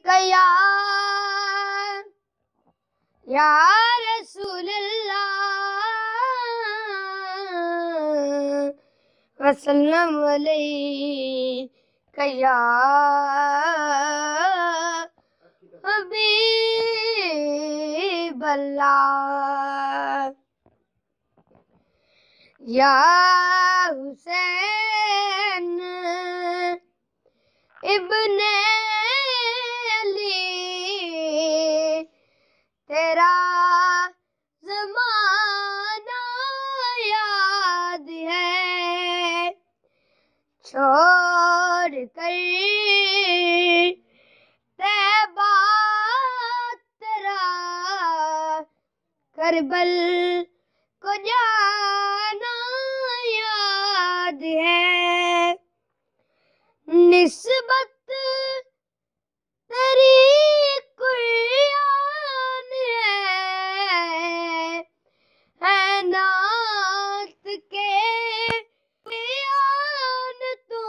या रसूल अल्लाह वसल्लम अलैका या हबीब अल्लाह। या हुसैन इब्ने अली तेरा ज़माना याद है, छोड़ कर तैबा तेरा करबल को जाना याद है। निस्बत तेरी कुर्आन है नात के बयान तू।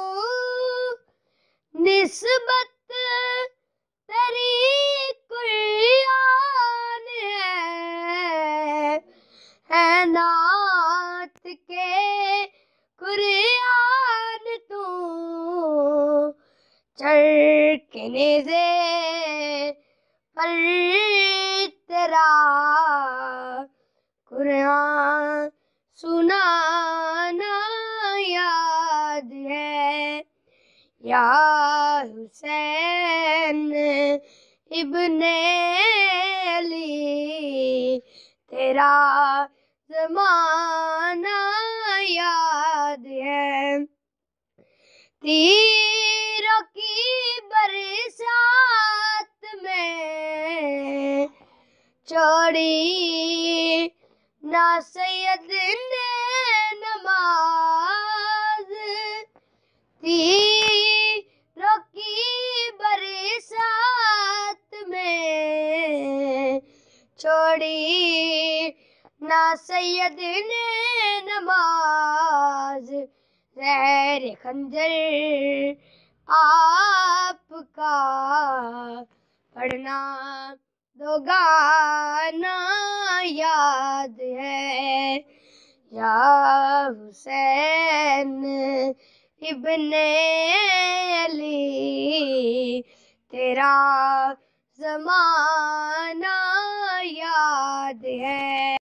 निस्बत तेरी कुर्आन है नात के कुर्आन तू। चढ़ के नेज़े पर तेरा कुरान सुनाना याद है। या हुसैन इब्ने अली तेरा ज़माना याद है। तीरों की बरसात में छोड़ी ना सैयद ने नमाज। तीरों की बरसात में छोड़ी ना सैयद ने नमाज। ज़हर खंजर आपका पढ़ना दो गाना याद है। या हुसैन इब्ने अली तेरा ज़माना याद है।